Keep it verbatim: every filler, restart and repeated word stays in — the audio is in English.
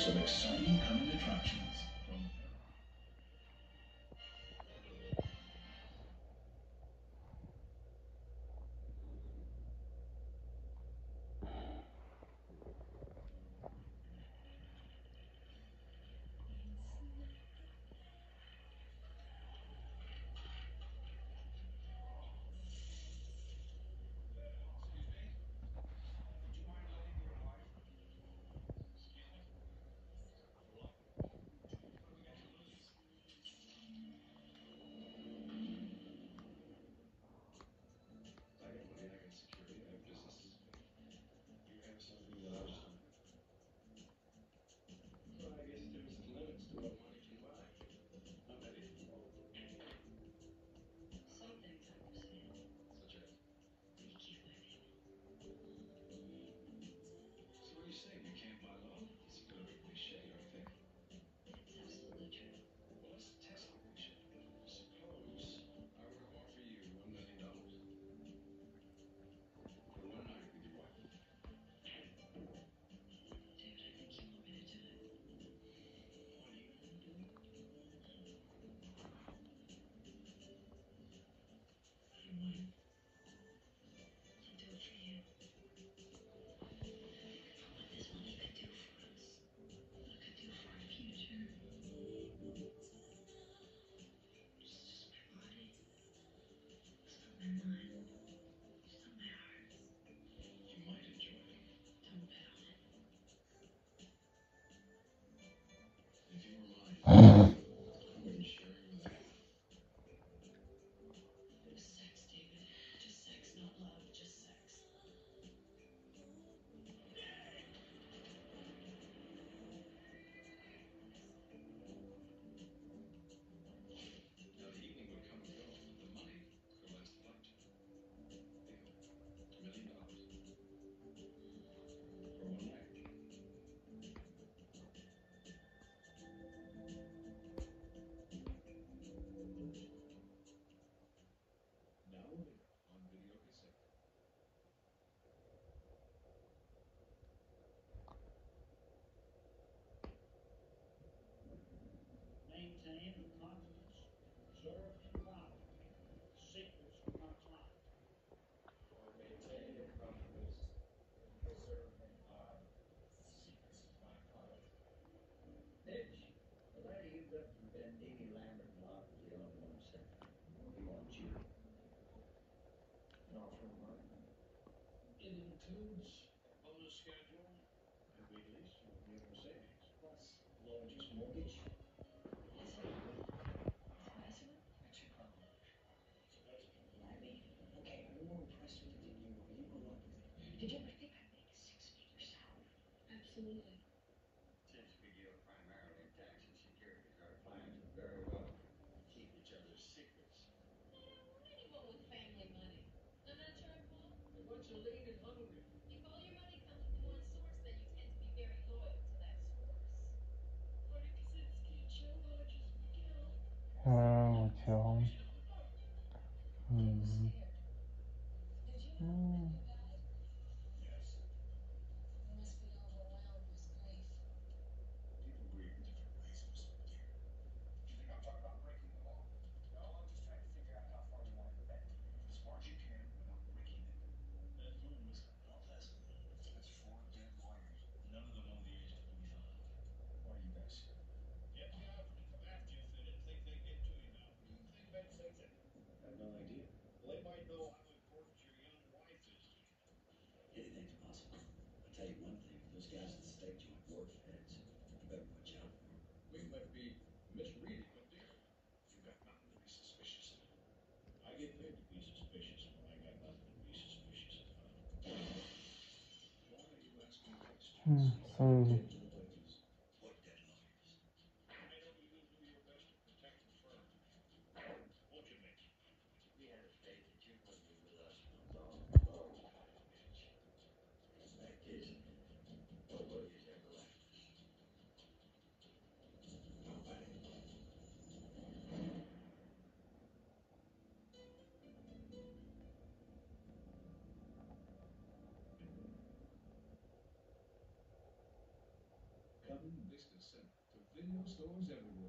some exciting coming attractions from 아, 그렇죠. 음. 음. Anything's possible. I'll tell you one thing. If those guys at the steak joint work feds, you better watch out for them. we might be misreading the deal. You got nothing to be suspicious of. I get paid to be suspicious when I got nothing to be suspicious about. Why are you asking questions? 음, 음. What dead lawyers? I know you'll do your best to protect the firm. Won't you, Mitch? We have faith that you're going to be with us for a long, long time, Mitch. The fact is, no lawyer's ever left us. Nobody. video stores everywhere.